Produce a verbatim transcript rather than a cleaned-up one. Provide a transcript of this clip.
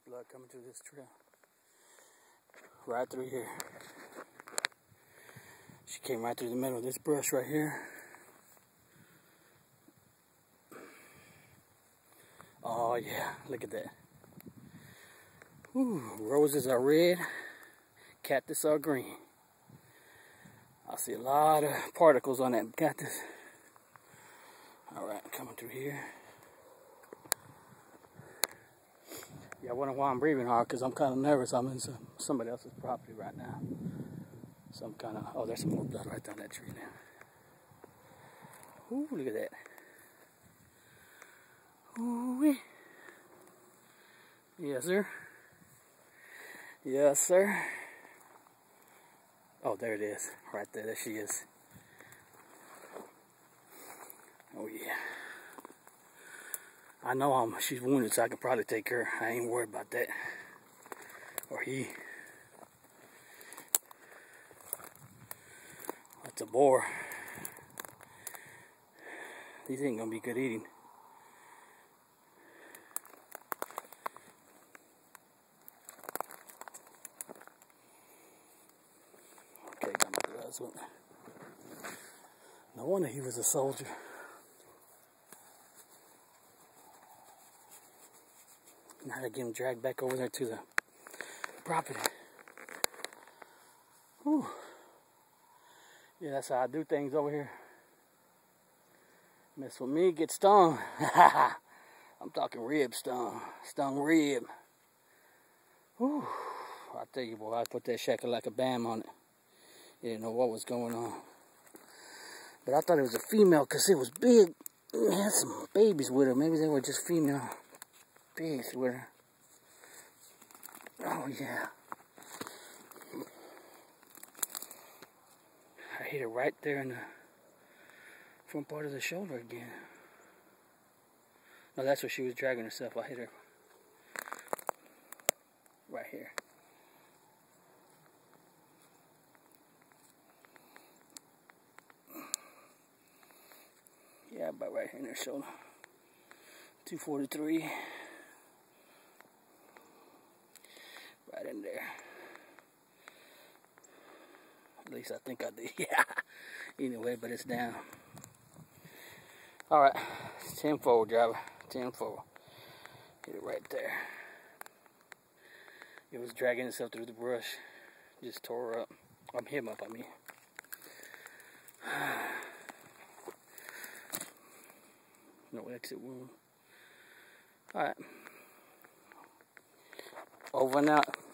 blood coming through this trail. Right through here. She came right through the middle of this brush right here. Oh yeah, look at that. Whew, roses are red, cactus are green. I see a lot of particles on that cactus. Alright, coming through here. Yeah, I wonder why I'm breathing hard, because I'm kind of nervous. I'm in some, somebody else's property right now. Some kind of, oh, there's some more blood right down that tree now. Ooh, look at that. Ooh-wee. Yes, sir. Yes, sir. Oh, there it is. Right there. There she is. Oh, yeah. I know I'm, she's wounded, so I can probably take her. I ain't worried about that. Or he. That's a boar. These ain't gonna be good eating. Okay, got my gloves with me. No wonder he was a soldier. Now I get him dragged back over there to the property. Whew. Yeah, that's how I do things over here. Mess with me, get stung. I'm talking rib stung. Stung rib. Whew. I tell you, boy, I put that shaker like a bam on it. You didn't know what was going on. But I thought it was a female because it was big. It had some babies with her. Maybe they were just female pigs with her. Oh, yeah. I hit her right there in the front part of the shoulder again. No, that's where she was dragging herself. I hit her right here. Yeah, about right here in her shoulder. two forty-three. Right in there. At least I think I did. Yeah. Anyway, but it's down. Alright. ten four, driver. ten four. Get it right there. It was dragging itself through the brush. Just tore her up. I'm him up, I mean. No exit wound. Alright. Over and out.